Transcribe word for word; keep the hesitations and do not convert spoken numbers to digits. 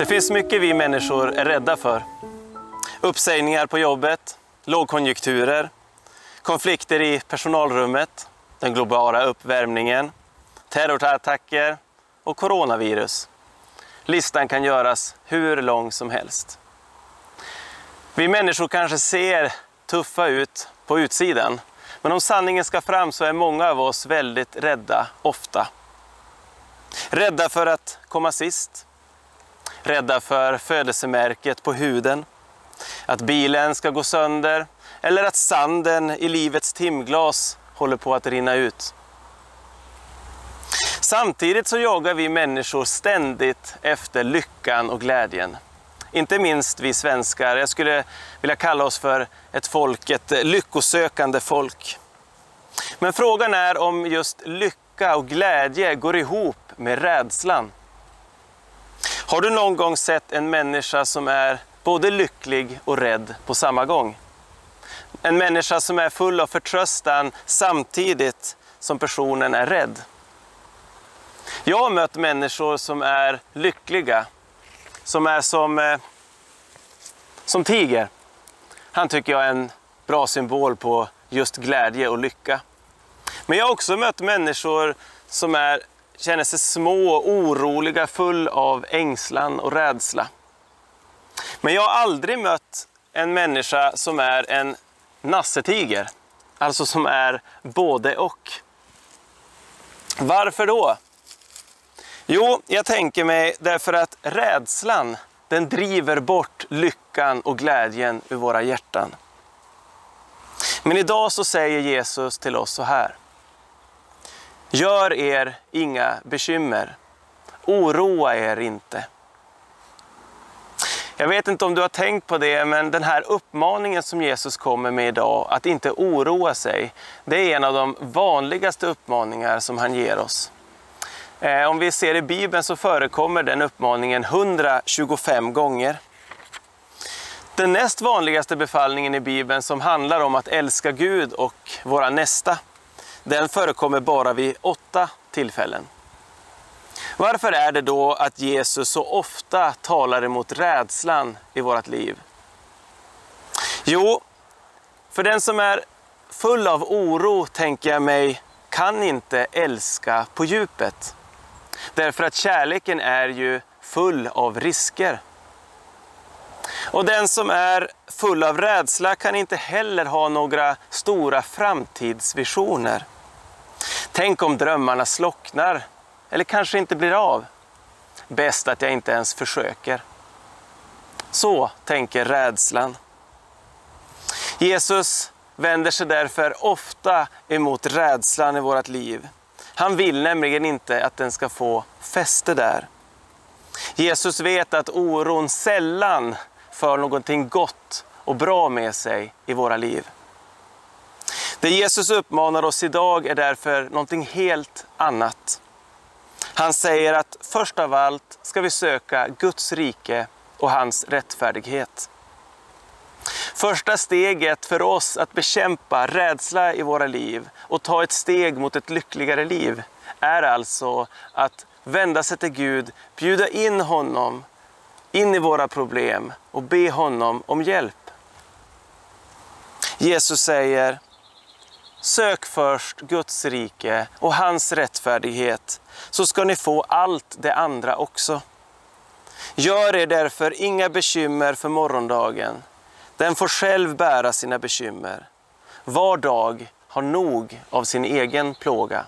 Det finns mycket vi människor är rädda för. Uppsägningar på jobbet, lågkonjunkturer, konflikter i personalrummet, den globala uppvärmningen, terrorattacker och coronavirus. Listan kan göras hur lång som helst. Vi människor kanske ser tuffa ut på utsidan, men om sanningen ska fram så är många av oss väldigt rädda ofta. Rädda för att komma sist. Rädda för födelsemärket på huden. Att bilen ska gå sönder. Eller att sanden i livets timglas håller på att rinna ut. Samtidigt så jagar vi människor ständigt efter lyckan och glädjen. Inte minst vi svenskar. Jag skulle vilja kalla oss för ett folk, ett lyckosökande folk. Men frågan är om just lycka och glädje går ihop med rädslan. Har du någon gång sett en människa som är både lycklig och rädd på samma gång? En människa som är full av förtröstan samtidigt som personen är rädd. Jag har mött människor som är lyckliga, som är som, eh, som tiger. Han tycker jag är en bra symbol på just glädje och lycka. Men jag har också mött människor som är, känner sig små, oroliga, full av ängslan och rädsla. Men jag har aldrig mött en människa som är en nassetiger, alltså som är både och. Varför då? Jo, jag tänker mig därför att rädslan, den driver bort lyckan och glädjen ur våra hjärtan. Men idag så säger Jesus till oss så här: gör er inga bekymmer, oroa er inte. Jag vet inte om du har tänkt på det, men den här uppmaningen som Jesus kommer med idag, att inte oroa sig, det är en av de vanligaste uppmaningar som han ger oss. Eh, om vi ser i Bibeln så förekommer den uppmaningen hundratjugofem gånger. Den näst vanligaste befallningen i Bibeln, som handlar om att älska Gud och våra nästa, den förekommer bara vid åtta tillfällen. Varför är det då att Jesus så ofta talar emot rädslan i vårt liv? Jo, för den som är full av oro, tänker jag mig, kan inte älska på djupet. Därför att kärleken är ju full av risker. Och den som är full av rädsla kan inte heller ha några stora framtidsvisioner. Tänk om drömmarna slocknar eller kanske inte blir av. Bäst att jag inte ens försöker. Så tänker rädslan. Jesus vänder sig därför ofta emot rädslan i vårt liv. Han vill nämligen inte att den ska få fäste där. Jesus vet att oron sällan för någonting gott och bra med sig i våra liv. Det Jesus uppmanar oss idag är därför någonting helt annat. Han säger att först av allt ska vi söka Guds rike och hans rättfärdighet. Första steget för oss att bekämpa rädsla i våra liv och ta ett steg mot ett lyckligare liv är alltså att vända sig till Gud, bjuda in honom in i våra problem och be honom om hjälp. Jesus säger: sök först Guds rike och hans rättfärdighet, så ska ni få allt det andra också. Gör er därför inga bekymmer för morgondagen. Den får själv bära sina bekymmer. Var dag har nog av sin egen plåga.